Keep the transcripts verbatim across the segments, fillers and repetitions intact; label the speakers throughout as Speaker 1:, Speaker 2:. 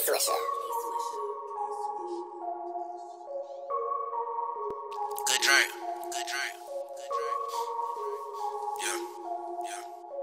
Speaker 1: KSwisha.
Speaker 2: Good drink. Good drink. Good drink. Yeah. Yeah.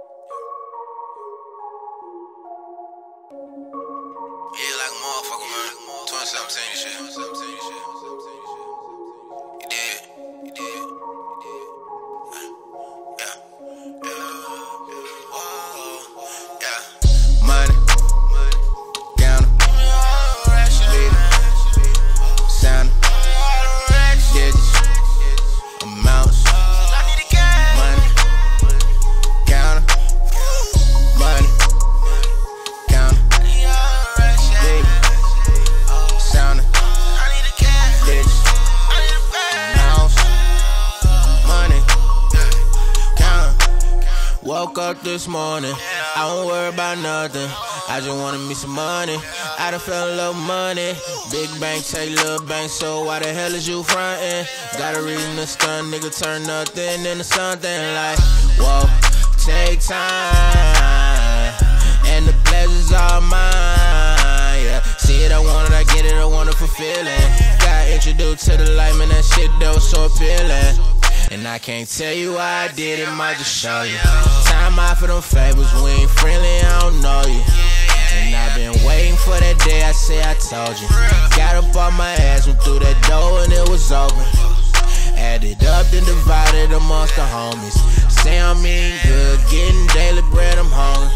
Speaker 2: Yeah, like a motherfucker, man. twenty seventeen and shit. twenty seventeen and shit. You did. You did. You did. Yeah. Yeah. Whoa. Yeah. Money. Counter. Baby. Sound. Digits. Amounts. Money. Counter. Money. Counter. Baby. Sound. Digits. Amounts. Money. Counter. Woke up this morning, I don't worry about nothing. I just wanted me some money. I done fell in love with money. Big bank take little bank, so why the hell is you frontin'? Got a reason to stun, nigga, turn nothing into something like, whoa, take time, and the pleasure's all mine, yeah. See it, I want it, I get it, I want it, fulfill it. Got introduced to the light, man, that shit that was so appealing. And I can't tell you why I did it, might just show you. Time out for them favors, we ain't friendly, I don't know you. And I've been waiting for that day, I say I told you. Got up on my ass, went through that door and it was open. Added up, then divided amongst the homies. Say I'm eating good, getting daily bread, I'm hungry.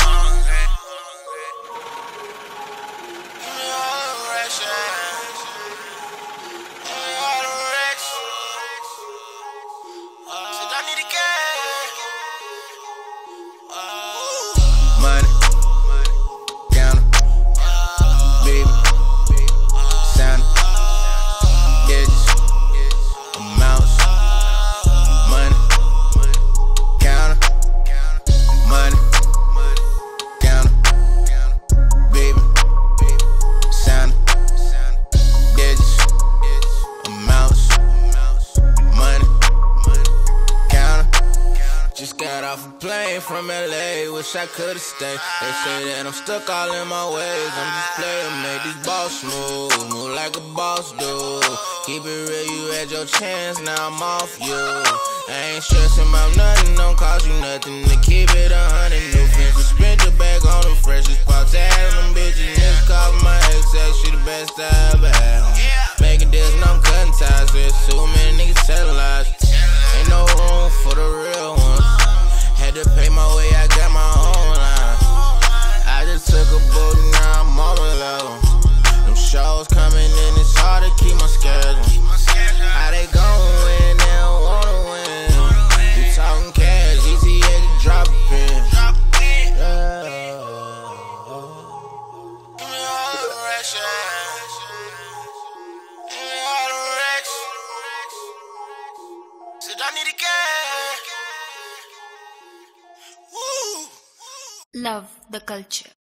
Speaker 2: Money, counter, baby, sound, digits, amounts, money, counter, money, counter, baby, sound, digits, amounts, money, counter. Just got off a plane from L A, wish I could've stayed. They say that I'm stuck all in my ways. I'm just playing, make these boss moves, move like a boss do. Keep it real, you had your chance, now I'm off you. I ain't stressing about nothing, don't cost you nothing to keep it a hundred. New fence, spent your bag on the freshest pops. Had them bitches, niggas call my ex-ex, she the best I ever had. Making deals and I'm cutting ties with too many niggas telling lies. Ain't no room for the real ones. Had to pay my way, I got my own line. I just took a boat, now I'm on my level. Them shows coming in, it's hard to keep my schedule. How they gon' win, they don't wanna win. You talking cash, easy as to drop a pin. Yeah. Give me all the racks, give me all the racks. Said I need a cash.
Speaker 1: Love the culture.